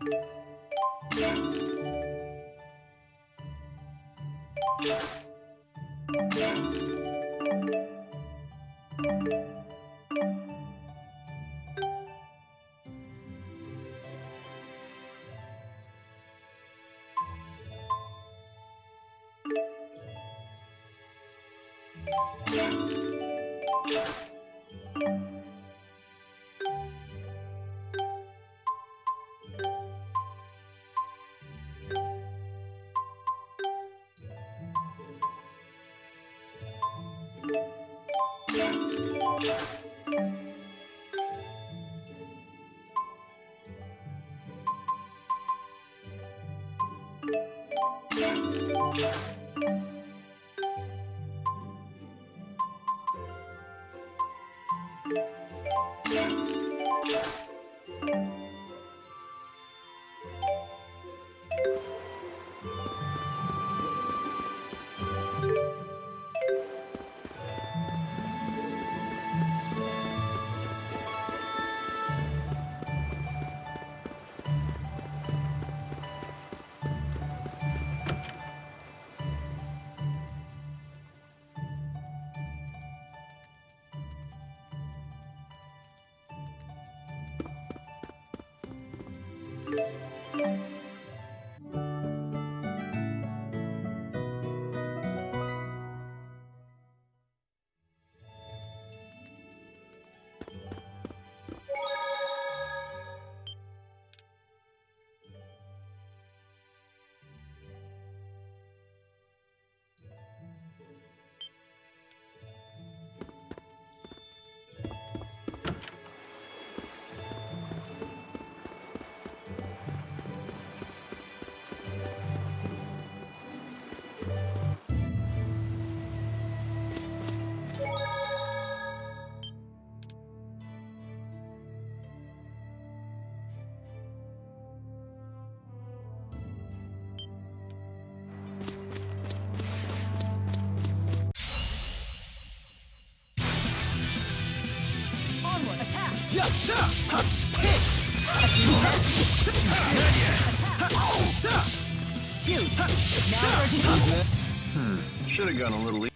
Should have gone a little.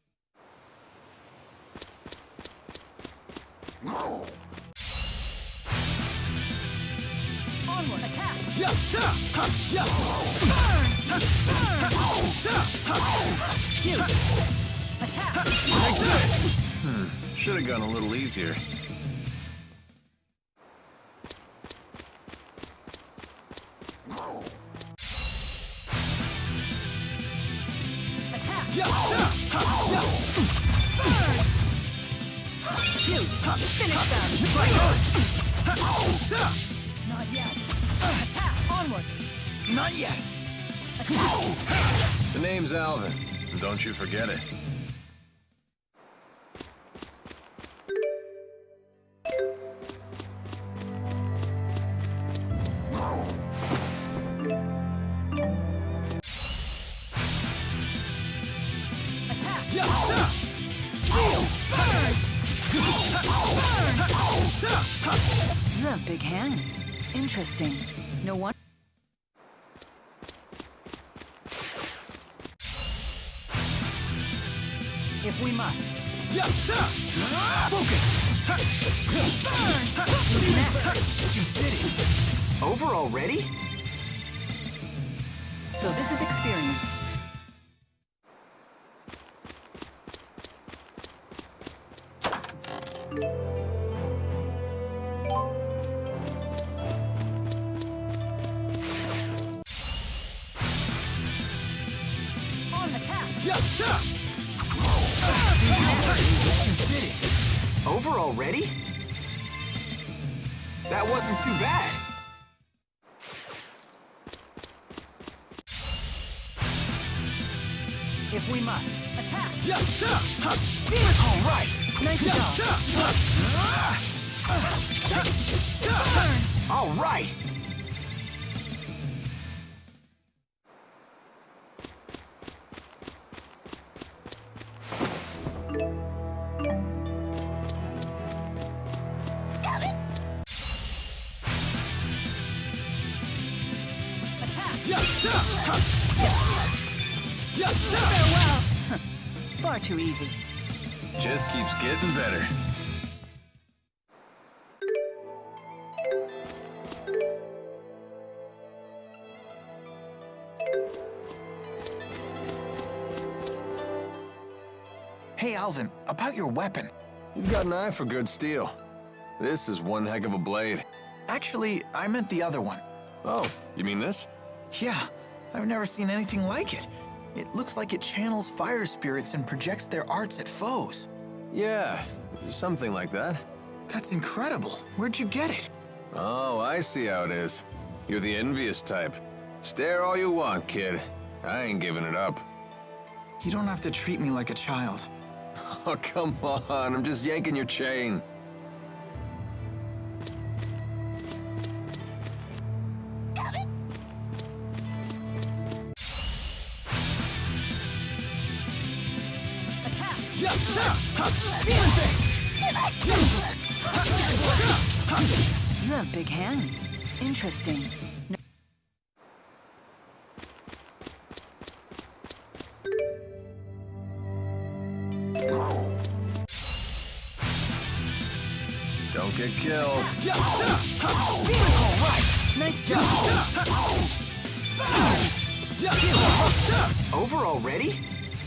Onward, attack! Attack! Should have gone a little easier. Finish them! Not yet. Attack! Onward! Not yet. The name's Alvin. Don't you forget it. You have big hands. Interesting. No one. If we must. Focus! You did it! Over already? So this is experience. On attack! You did it! Over already? That wasn't too bad. If we must. Attack! All right. Nice job! All right. Farewell! Far too easy. Just keeps getting better. Hey, Alvin, about your weapon. You've got an eye for good steel. This is one heck of a blade. Actually, I meant the other one. Oh, you mean this? Yeah, I've never seen anything like it. It looks like it channels fire spirits and projects their arts at foes. Yeah, something like that. That's incredible. Where'd you get it? Oh, I see how it is. You're the envious type. Stare all you want, kid. I ain't giving it up. You don't have to treat me like a child. Oh, come on, I'm just yanking your chain. You have big hands. Interesting. Don't get killed. Nice job. Over already?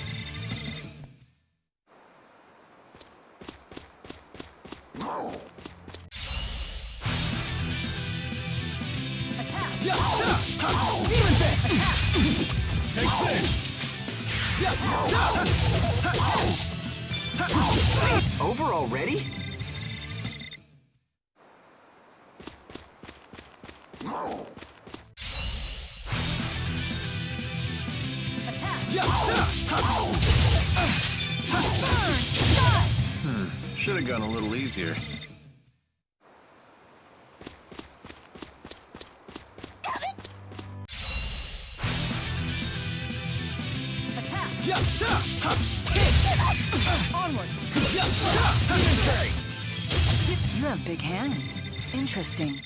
Over already? Should have gone a little easier. Onward. You have big hands. Interesting.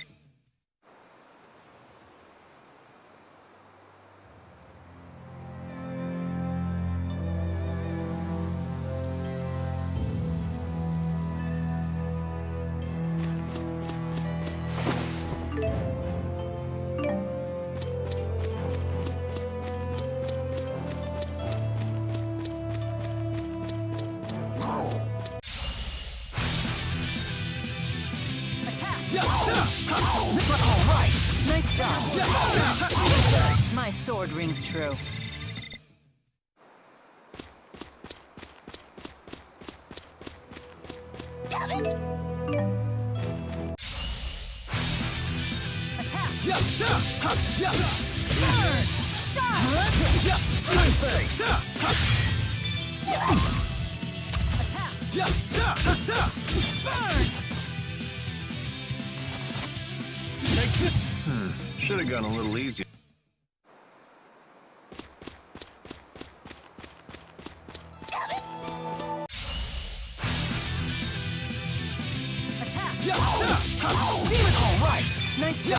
Alright! Nice job! My sword rings true. Should have gone a little easier. Alright! Nice job!